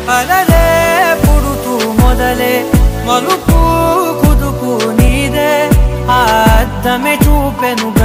అలలే పుడుతూ మొదలే మలుపు కుదుపు నీదే ఆ అద్దమే చూపెను